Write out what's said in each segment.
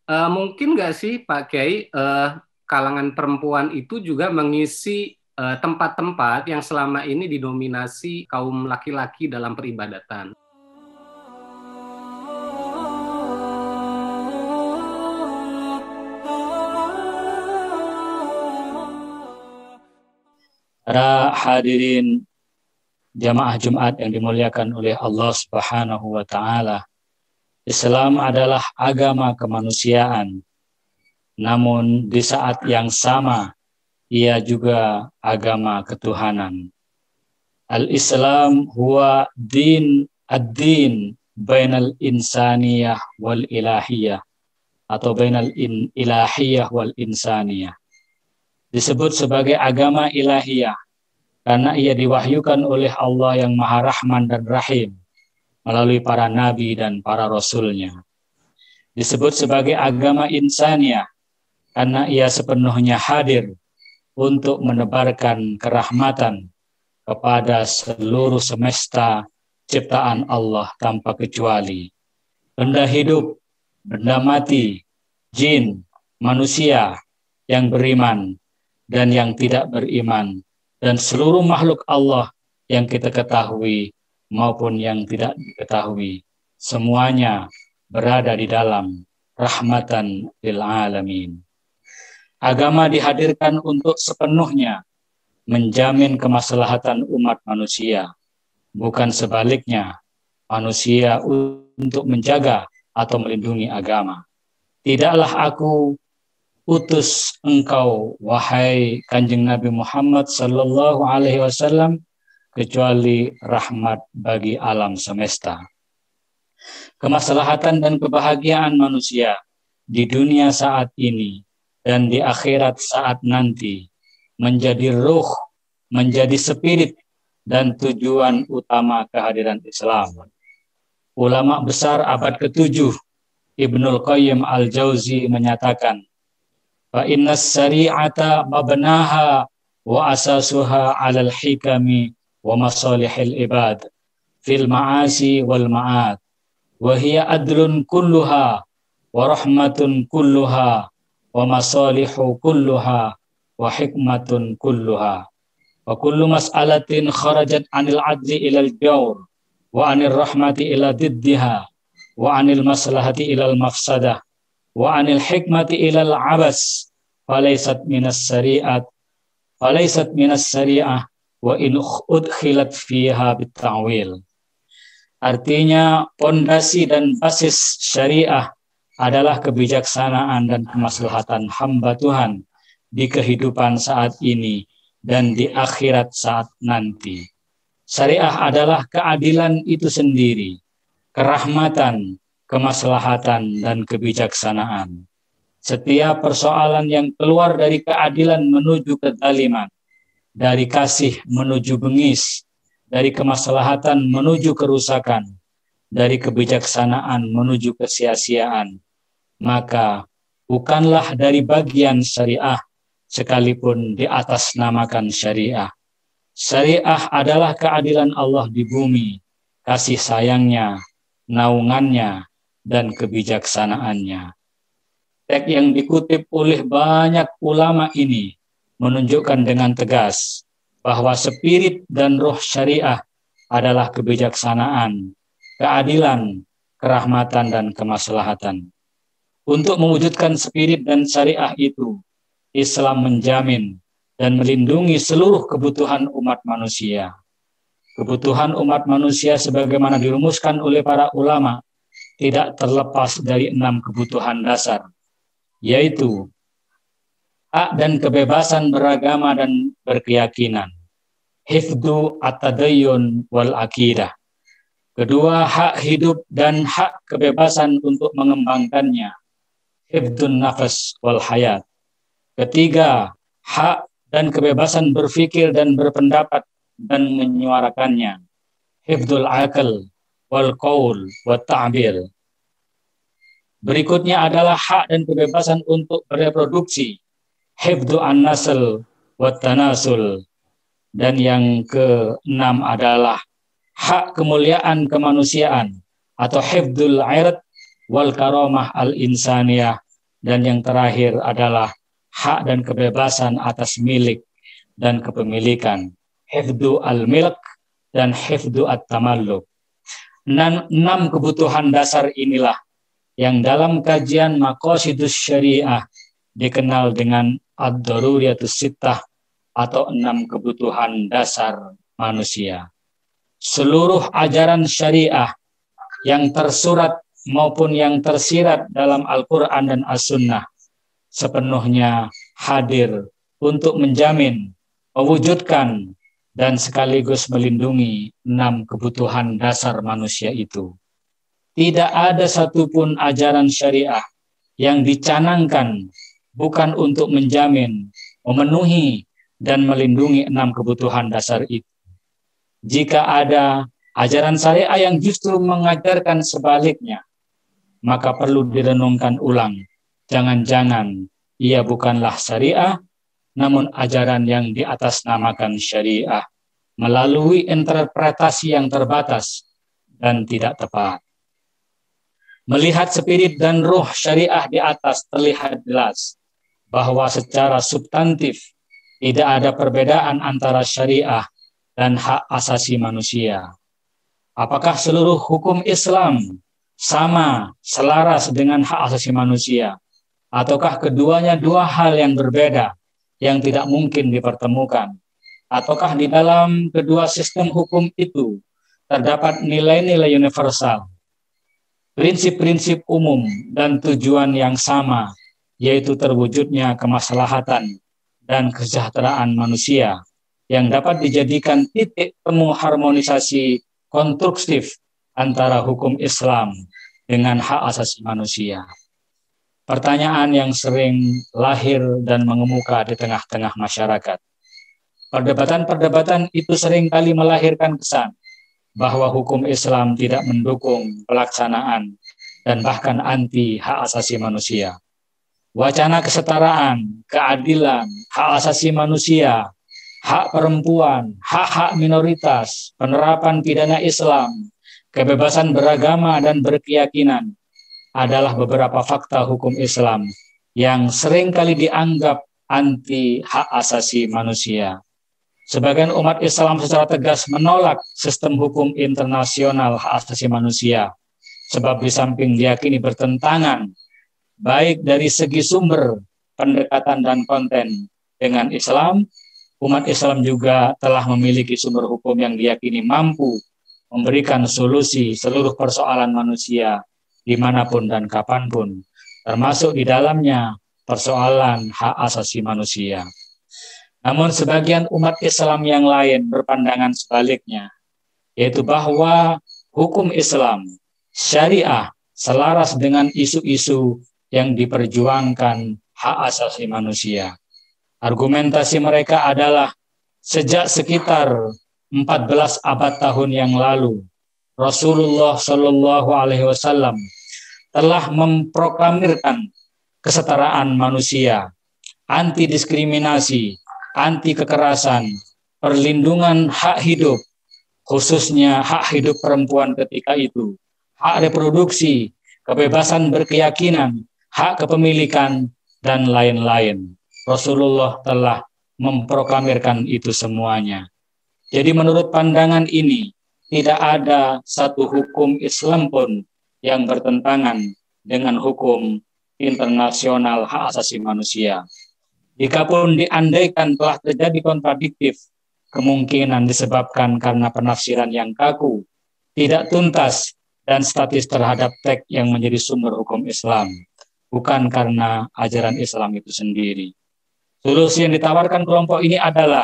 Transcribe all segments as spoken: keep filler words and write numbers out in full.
Uh, mungkin nggak sih Pak Kiai, uh, kalangan perempuan itu juga mengisi uh, tempat-tempat yang selama ini didominasi kaum laki-laki dalam peribadatan? Para hadirin jamaah Jumat yang dimuliakan oleh Allah Subhanahu wa taala. Islam adalah agama kemanusiaan. Namun di saat yang sama ia juga agama ketuhanan. Al-Islam huwa din ad-din bainal insaniyah wal ilahiyah atau bainal in ilahiyah wal insaniyah. Disebut sebagai agama ilahiyah karena ia diwahyukan oleh Allah yang Maha Rahman dan Rahim melalui para nabi dan para rasulnya. Disebut sebagai agama insaniyah karena ia sepenuhnya hadir untuk menebarkan kerahmatan kepada seluruh semesta ciptaan Allah tanpa kecuali. Benda hidup, benda mati, jin, manusia yang beriman dan yang tidak beriman, dan seluruh makhluk Allah yang kita ketahui maupun yang tidak diketahui, semuanya berada di dalam rahmatan lil alamin. Agama dihadirkan untuk sepenuhnya menjamin kemaslahatan umat manusia, bukan sebaliknya, manusia untuk menjaga atau melindungi agama. Tidaklah aku utus engkau, wahai Kanjeng Nabi Muhammad sallallahu alaihi wasallam, kecuali rahmat bagi alam semesta. Kemaslahatan dan kebahagiaan manusia di dunia saat ini dan di akhirat saat nanti menjadi ruh, menjadi spirit dan tujuan utama kehadiran Islam. Ulama besar abad ketujuh, Ibnul Qayyim Al-Jauzi menyatakan, fa innas syari'ata mabnaha wa asasuha 'alal hikami wa masalihil ibad fil ma'asi wal ma'ad wa hiya adlun kulluha wa rahmatun kulluha wa masalihu kulluha wa hikmatun kulluha wa kullu mas'alatin kharajat 'anil 'adli ilal jawr wa 'anil rahmati ila diddiha wa 'anil maslahati ilal mafsadah wa 'anil hikmati ilal 'abas falaysat minas syari'at falaysat minas syari'ah wa in udkhilat fiha bita'wil. Artinya pondasi dan basis syariah adalah kebijaksanaan dan kemaslahatan hamba Tuhan di kehidupan saat ini dan di akhirat saat nanti. Syariah adalah keadilan itu sendiri, kerahmatan, kemaslahatan, dan kebijaksanaan. Setiap persoalan yang keluar dari keadilan menuju kezaliman, dari kasih menuju bengis, dari kemaslahatan menuju kerusakan, dari kebijaksanaan menuju kesia-siaan, maka bukanlah dari bagian syariah sekalipun di atas namakan syariah. Syariah adalah keadilan Allah di bumi, kasih sayangnya, naungannya, dan kebijaksanaannya. Teks yang dikutip oleh banyak ulama ini menunjukkan dengan tegas bahwa spirit dan roh syariah adalah kebijaksanaan, keadilan, kerahmatan, dan kemaslahatan. Untuk mewujudkan spirit dan syariah itu, Islam menjamin dan melindungi seluruh kebutuhan umat manusia. Kebutuhan umat manusia sebagaimana dirumuskan oleh para ulama tidak terlepas dari enam kebutuhan dasar, yaitu hak dan kebebasan beragama dan berkeyakinan, hifdzu at-tadayyun wal aqidah. Kedua, hak hidup dan hak kebebasan untuk mengembangkannya, hifdzun nafas wal hayat. Ketiga, hak dan kebebasan berpikir dan berpendapat dan menyuarakannya, hifdzul aql wal qaul wat ta'bir. Berikutnya adalah hak dan kebebasan untuk bereproduksi, hifdzu an-nasl wat tanasul. Dan yang keenam adalah hak kemuliaan kemanusiaan atau hifdzul 'ird wal karamah al-insaniyah dan yang terakhir adalah hak dan kebebasan atas milik dan kepemilikan, hifdzu al-milk dan hifdzu at-tamalluk. Enam, enam kebutuhan dasar inilah yang dalam kajian maqasidus syariah dikenal dengan ad-daruriyatus sittah atau enam kebutuhan dasar manusia. Seluruh ajaran syariah yang tersurat maupun yang tersirat dalam Al-Quran dan As-Sunnah sepenuhnya hadir untuk menjamin, mewujudkan, dan sekaligus melindungi enam kebutuhan dasar manusia itu. Tidak ada satupun ajaran syariah yang dicanangkan bukan untuk menjamin, memenuhi, dan melindungi enam kebutuhan dasar itu. Jika ada ajaran syariah yang justru mengajarkan sebaliknya, maka perlu direnungkan ulang. Jangan-jangan ia bukanlah syariah, namun ajaran yang diatasnamakan syariah melalui interpretasi yang terbatas dan tidak tepat. Melihat spirit dan ruh syariah di atas terlihat jelas bahwa secara substantif tidak ada perbedaan antara syariah dan hak asasi manusia. Apakah seluruh hukum Islam sama, selaras dengan hak asasi manusia? Ataukah keduanya dua hal yang berbeda, yang tidak mungkin dipertemukan? Ataukah di dalam kedua sistem hukum itu terdapat nilai-nilai universal, prinsip-prinsip umum, dan tujuan yang sama, yaitu terwujudnya kemaslahatan dan kesejahteraan manusia, yang dapat dijadikan titik temu harmonisasi konstruktif antara hukum Islam dengan hak asasi manusia. Pertanyaan yang sering lahir dan mengemuka di tengah-tengah masyarakat. Perdebatan-perdebatan itu seringkali melahirkan kesan bahwa hukum Islam tidak mendukung pelaksanaan dan bahkan anti hak asasi manusia. Wacana kesetaraan, keadilan, hak asasi manusia, hak perempuan, hak-hak minoritas, penerapan pidana Islam, kebebasan beragama dan berkeyakinan adalah beberapa fakta hukum Islam yang seringkali dianggap anti hak asasi manusia. Sebagian umat Islam secara tegas menolak sistem hukum internasional hak asasi manusia, sebab di samping diyakini bertentangan baik dari segi sumber, pendekatan, dan konten dengan Islam, umat Islam juga telah memiliki sumber hukum yang diyakini mampu memberikan solusi seluruh persoalan manusia dimanapun dan kapanpun, termasuk di dalamnya persoalan hak asasi manusia. Namun sebagian umat Islam yang lain berpandangan sebaliknya, yaitu bahwa hukum Islam, syariah, selaras dengan isu-isu yang diperjuangkan hak asasi manusia. Argumentasi mereka adalah sejak sekitar empat belas abad tahun yang lalu, Rasulullah Shallallahu Alaihi Wasallam telah memproklamirkan kesetaraan manusia, anti diskriminasi, anti kekerasan, perlindungan hak hidup, khususnya hak hidup perempuan ketika itu, hak reproduksi, kebebasan berkeyakinan, hak kepemilikan, dan lain-lain. Rasulullah telah memproklamirkan itu semuanya. Jadi menurut pandangan ini, tidak ada satu hukum Islam pun yang bertentangan dengan hukum internasional hak asasi manusia. Jikapun diandaikan telah terjadi kontradiktif, kemungkinan disebabkan karena penafsiran yang kaku, tidak tuntas, dan statis terhadap teks yang menjadi sumber hukum Islam, bukan karena ajaran Islam itu sendiri. Solusi yang ditawarkan kelompok ini adalah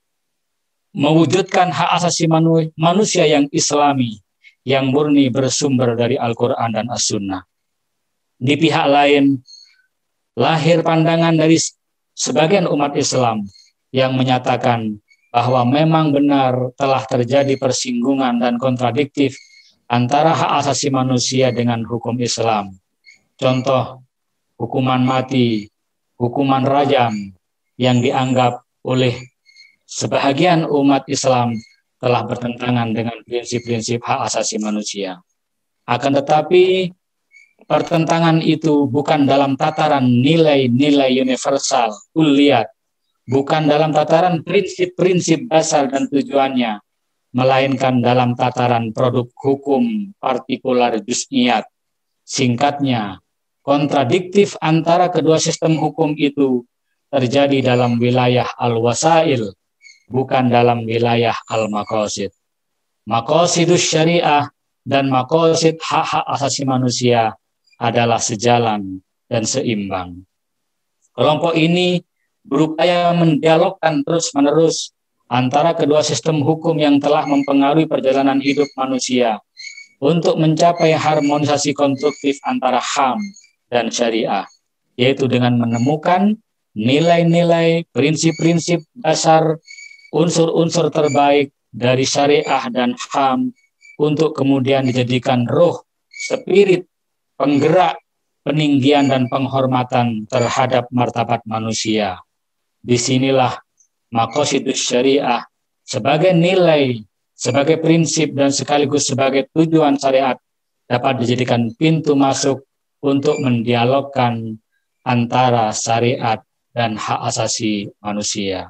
mewujudkan hak asasi manu- manusia yang Islami, yang murni bersumber dari Al-Quran dan As-Sunnah. Di pihak lain, lahir pandangan dari sebagian umat Islam yang menyatakan bahwa memang benar telah terjadi persinggungan dan kontradiktif antara hak asasi manusia dengan hukum Islam. Contoh, hukuman mati, hukuman rajam yang dianggap oleh sebahagian umat Islam telah bertentangan dengan prinsip-prinsip hak asasi manusia. Akan tetapi, Pertentangan itu bukan dalam tataran nilai-nilai universal, kuliah, bukan dalam tataran prinsip-prinsip dasar dan tujuannya, melainkan dalam tataran produk hukum partikular juz'iyat. Singkatnya, kontradiktif antara kedua sistem hukum itu terjadi dalam wilayah al-wasail, bukan dalam wilayah al-maqasid. Maqasidus syariah dan maqasid hak-hak asasi manusia adalah sejalan dan seimbang. Kelompok ini berupaya mendialogkan terus-menerus antara kedua sistem hukum yang telah mempengaruhi perjalanan hidup manusia untuk mencapai harmonisasi konstruktif antara H A M dan syariah, yaitu dengan menemukan nilai-nilai, prinsip-prinsip dasar, unsur-unsur terbaik dari syariah dan H A M untuk kemudian dijadikan roh, spirit, penggerak, peninggian dan penghormatan terhadap martabat manusia. Disinilah maqasidus syariah sebagai nilai, sebagai prinsip dan sekaligus sebagai tujuan syariat dapat dijadikan pintu masuk untuk mendialogkan antara syariat dan hak asasi manusia.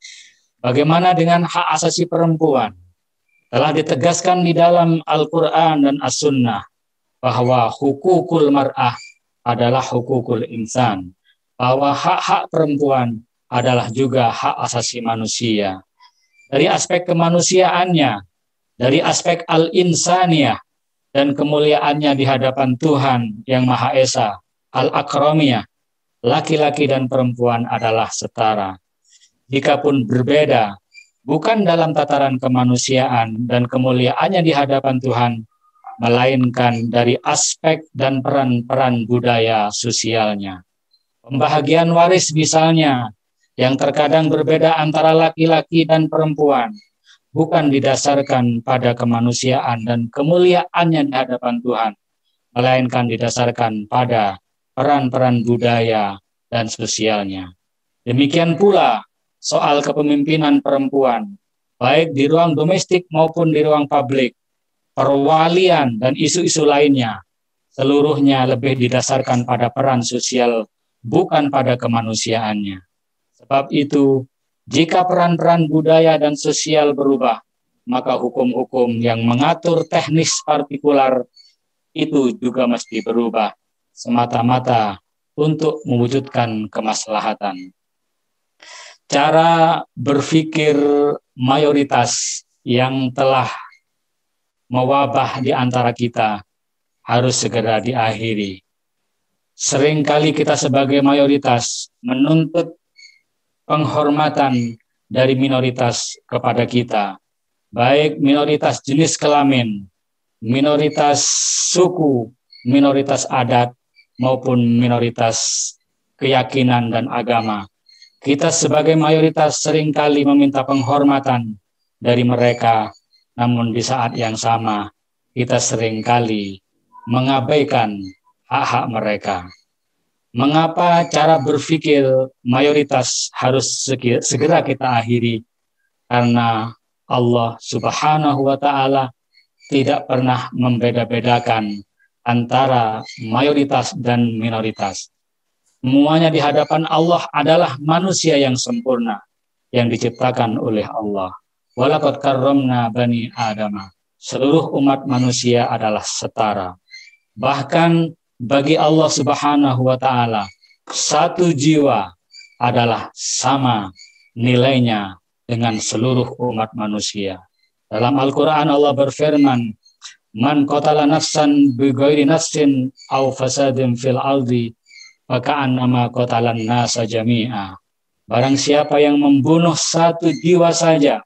Bagaimana dengan hak asasi perempuan? Telah ditegaskan di dalam Al-Quran dan As-Sunnah bahwa hukukul mar'ah adalah hukukul insan, bahwa hak-hak perempuan adalah juga hak asasi manusia. Dari aspek kemanusiaannya, dari aspek al-insaniyah dan kemuliaannya di hadapan Tuhan yang Maha Esa, al-akramiyah, laki-laki dan perempuan adalah setara. Jikapun berbeda, bukan dalam tataran kemanusiaan dan kemuliaannya di hadapan Tuhan, melainkan dari aspek dan peran-peran budaya sosialnya. Pembahagian waris misalnya, yang terkadang berbeda antara laki-laki dan perempuan, bukan didasarkan pada kemanusiaan dan kemuliaannya di hadapan Tuhan, melainkan didasarkan pada peran-peran budaya dan sosialnya. Demikian pula soal kepemimpinan perempuan, baik di ruang domestik maupun di ruang publik, perwalian dan isu-isu lainnya, seluruhnya lebih didasarkan pada peran sosial, bukan pada kemanusiaannya. Sebab itu, jika peran-peran budaya dan sosial berubah, maka hukum-hukum yang mengatur teknis partikular itu juga mesti berubah, semata-mata untuk mewujudkan kemaslahatan. Cara berpikir mayoritas yang telah mewabah di antara kita harus segera diakhiri. Seringkali kita sebagai mayoritas menuntut penghormatan dari minoritas kepada kita, baik minoritas jenis kelamin, minoritas suku, minoritas adat, maupun minoritas keyakinan dan agama. Kita sebagai mayoritas seringkali meminta penghormatan dari mereka, namun di saat yang sama kita seringkali mengabaikan hak-hak mereka. Mengapa cara berpikir mayoritas harus segera kita akhiri? Karena Allah Subhanahu wa Ta'ala tidak pernah membeda-bedakan antara mayoritas dan minoritas. Semuanya di hadapan Allah adalah manusia yang sempurna yang diciptakan oleh Allah. Walaqad karramna bani Adama. Seluruh umat manusia adalah setara. Bahkan bagi Allah Subhanahu wa Ta'ala, satu jiwa adalah sama nilainya dengan seluruh umat manusia. Dalam Al-Quran Allah berfirman, Man qatala nafsan bighairi nafsin aw fasadin fil ardi faka'annama qatalan nasa jami'a. Barang siapa yang membunuh satu jiwa saja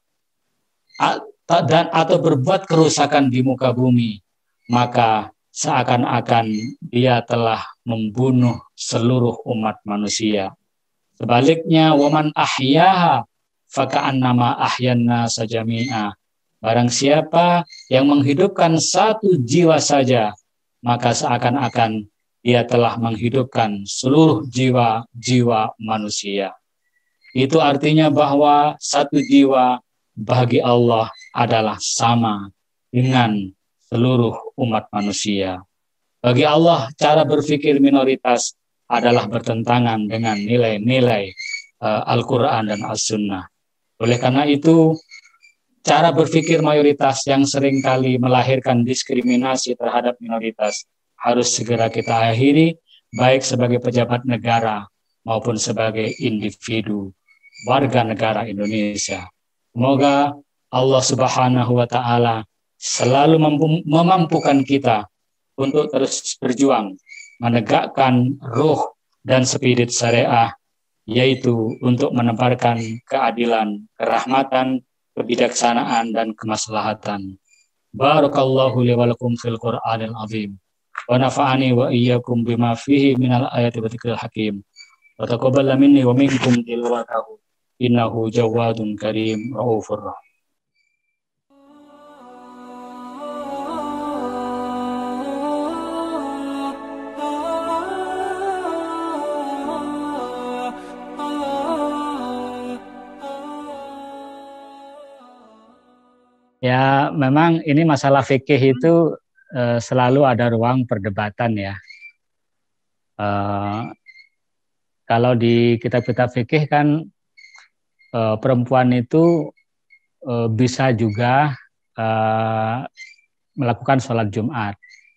dan atau berbuat kerusakan di muka bumi, maka seakan-akan dia telah membunuh seluruh umat manusia. Sebaliknya, waman ahyaha faka'annama ahyanna sajami'a. Barang siapa yang menghidupkan satu jiwa saja, maka seakan-akan dia telah menghidupkan seluruh jiwa-jiwa manusia. Itu artinya bahwa satu jiwa bagi Allah adalah sama dengan seluruh umat manusia. Bagi Allah, cara berpikir minoritas adalah bertentangan dengan nilai-nilai uh, Al-Quran dan As-Sunnah. Oleh karena itu, cara berpikir mayoritas yang seringkali melahirkan diskriminasi terhadap minoritas harus segera kita akhiri, baik sebagai pejabat negara maupun sebagai individu warga negara Indonesia. Semoga Allah Subhanahu wa Ta'ala selalu memampukan kita untuk terus berjuang menegakkan ruh dan spirit syariah, yaitu untuk menebarkan keadilan, kerahmatan, kebijaksanaan, dan kemaslahatan. Barakallahu li wa lakum fil Qur'anil azim. Wa nafa'ani wa iyyakum bima fihi minal ayati wa dzikril hakim. Wa taqabbala minni wa minkum tilawatahu. Innahu jawadun karim raufur rahim. Ya, memang ini masalah fikih itu eh, selalu ada ruang perdebatan ya. Eh, kalau di kitab-kitab fikih kan eh, perempuan itu eh, bisa juga eh, melakukan sholat Jumat.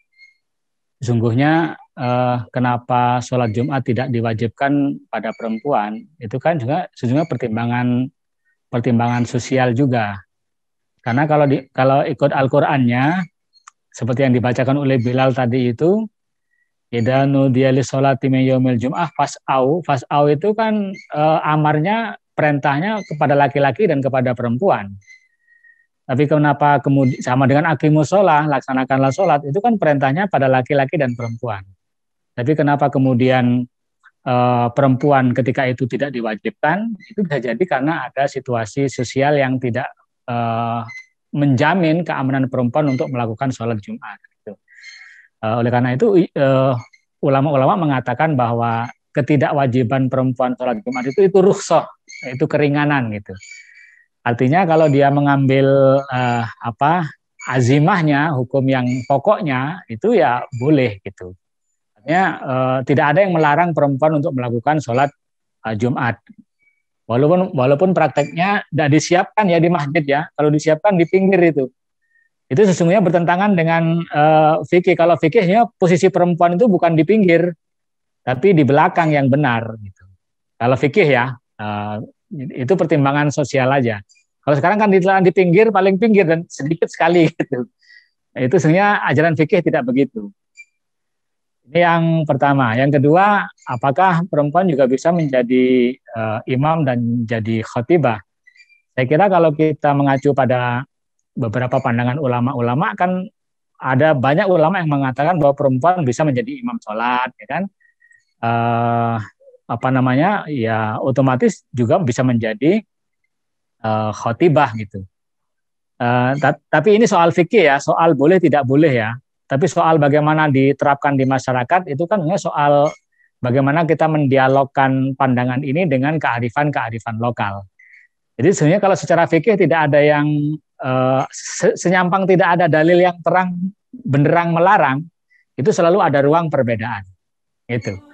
Sesungguhnya eh, kenapa sholat Jumat tidak diwajibkan pada perempuan? Itu kan juga sesungguhnya pertimbangan pertimbangan sosial juga. Karena kalau di, kalau ikut Al-Qur'annya seperti yang dibacakan oleh Bilal tadi itu, idza nudiya lis-sholati min yaumil jum'ah fas'au, fas'au itu kan eh, amarnya, perintahnya kepada laki-laki dan kepada perempuan. Tapi kenapa kemudian sama dengan aqimus shalah, laksanakanlah sholat, itu kan perintahnya pada laki-laki dan perempuan. Tapi kenapa kemudian eh, perempuan ketika itu tidak diwajibkan? Itu bisa jadi karena ada situasi sosial yang tidak Uh, menjamin keamanan perempuan untuk melakukan sholat Jumat. Gitu. Uh, oleh karena itu uh, ulama-ulama mengatakan bahwa ketidakwajiban perempuan sholat Jumat itu itu rukhsah, itu keringanan gitu. Artinya kalau dia mengambil uh, apa azimahnya, hukum yang pokoknya itu ya boleh gitu. Artinya uh, tidak ada yang melarang perempuan untuk melakukan sholat uh, Jumat. Walaupun walaupun prakteknya tidak disiapkan ya di masjid ya, kalau disiapkan di pinggir itu, itu sesungguhnya bertentangan dengan uh, fikih. Kalau fikihnya posisi perempuan itu bukan di pinggir, tapi di belakang yang benar. Gitu. Kalau fikih ya, uh, itu pertimbangan sosial aja. Kalau sekarang kan di, di pinggir, paling pinggir dan sedikit sekali gitu. Nah, itu sebenarnya ajaran fikih tidak begitu. Ini yang pertama. Yang kedua, apakah perempuan juga bisa menjadi uh, imam dan jadi khatibah? Saya kira kalau kita mengacu pada beberapa pandangan ulama-ulama, kan ada banyak ulama yang mengatakan bahwa perempuan bisa menjadi imam sholat, ya kan? Uh, apa namanya? Ya otomatis juga bisa menjadi uh, khatibah gitu. Uh, tapi ini soal fikih ya, soal boleh tidak boleh ya. Tapi soal bagaimana diterapkan di masyarakat itu kan soal bagaimana kita mendialogkan pandangan ini dengan kearifan-kearifan lokal. Jadi sebenarnya kalau secara fikih tidak ada yang uh, senyampang, tidak ada dalil yang terang benderang melarang, itu selalu ada ruang perbedaan. Itu.